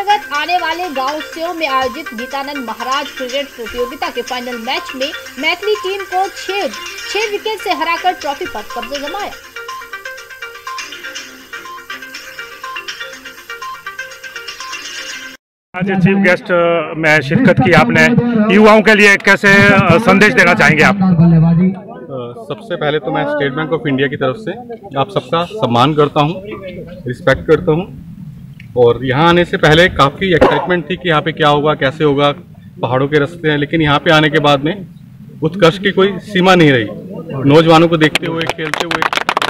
अंतर्गत आने वाले गांव सेव में आयोजित गीतानंद महाराज क्रिकेट प्रतियोगिता के फाइनल मैच में मैथिली टीम को 6 विकेट से हराकर ट्रॉफी पर कब्जा जमाया। आज चीफ गेस्ट में शिरकत की आपने, युवाओं के लिए कैसे संदेश देना चाहेंगे आप? सबसे पहले तो मैं स्टेट बैंक ऑफ इंडिया की तरफ से आप सबका सम्मान करता हूं, रिस्पेक्ट करता हूं। और यहां आने से पहले काफ़ी एक्साइटमेंट थी कि यहाँ पे क्या होगा, कैसे होगा, पहाड़ों के रास्ते हैं, लेकिन यहाँ पे आने के बाद में उत्कर्ष की कोई सीमा नहीं रही। नौजवानों को देखते हुए, खेलते हुए,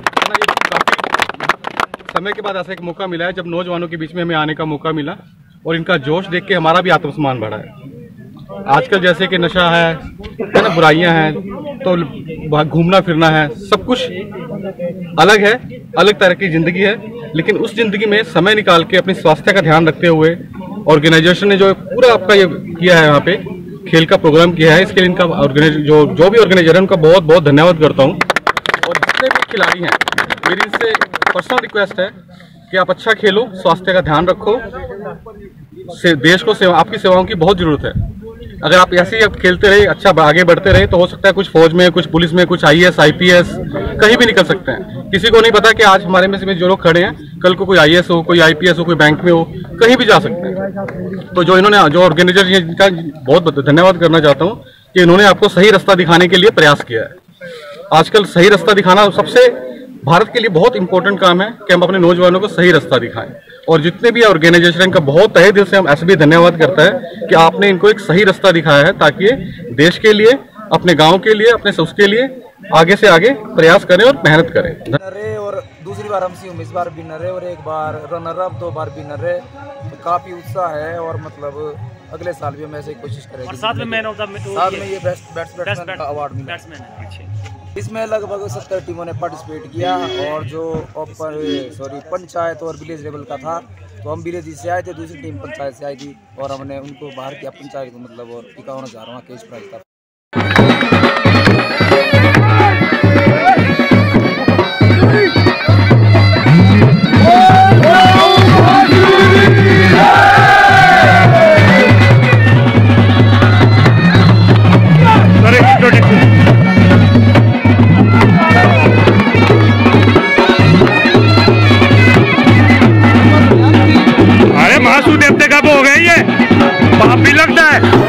काफ़ी समय के बाद ऐसा एक मौका मिला है जब नौजवानों के बीच में हमें आने का मौका मिला और इनका जोश देख के हमारा भी आत्मसम्मान बढ़ा है। आजकल जैसे कि नशा है ना, बुराइयां हैं, तो घूमना फिरना है, सब कुछ अलग है, अलग तरह की जिंदगी है। लेकिन उस जिंदगी में समय निकाल के अपने स्वास्थ्य का ध्यान रखते हुए ऑर्गेनाइजेशन ने जो पूरा आपका ये किया है, यहाँ पे खेल का प्रोग्राम किया है, इसके लिए इनका जो भी ऑर्गेनाइजर है उनका बहुत बहुत धन्यवाद करता हूँ। और जितने भी खिलाड़ी हैं, मेरी इनसे पर्सनल रिक्वेस्ट है कि आप अच्छा खेलो, स्वास्थ्य का ध्यान रखो, देश को आपकी सेवाओं की बहुत जरूरत है। अगर आप ऐसे ही खेलते रहे, अच्छा आगे बढ़ते रहे, तो हो सकता है कुछ फौज में, कुछ पुलिस में, कुछ IAS IPS कहीं भी निकल सकते हैं। किसी को नहीं पता कि आज हमारे में जो लोग खड़े हैं, कल को कोई IAS हो, कोई IPS हो, कोई बैंक में हो, कहीं भी जा सकते हैं। तो जो ऑर्गेनाइजर है, जिनका बहुत धन्यवाद करना चाहता हूँ कि इन्होंने आपको सही रास्ता दिखाने के लिए प्रयास किया है। आजकल सही रास्ता दिखाना सबसे भारत के लिए बहुत इंपॉर्टेंट काम है कि हम अपने नौजवानों को सही रास्ता दिखाएं। और जितने भी ऑर्गेनाइजेशन का बहुत तहे दिल से हम ऐसे भी धन्यवाद करता है कि आपने इनको एक सही रास्ता दिखाया है, ताकि ये देश के लिए, अपने गांव के लिए, अपने उसके लिए आगे से आगे प्रयास करें और मेहनत करें। और दूसरी बार हम सीएम इस बार विनर है और एक बार रनर अप, 2 बार विनर है, तो काफी उत्साह है। और मतलब अगले साल भी हम ऐसे कोशिश करेंगे। साथ में मैन ऑफ द साथ में ये बेस्ट बैट्समैन का अवार्ड मिला। इसमें लगभग 70 टीमों ने पार्टिसिपेट किया और जो पंचायत और विलेज लेवल का था, तो हम विलेज से आए थे, दूसरी टीम पंचायत से आई थी और हमने उनको बाहर किया पंचायत को, मतलब और 51,000 वहाँ कैश प्राइज था। महासू देवते कब हो गए, ये पाप भी लगता है।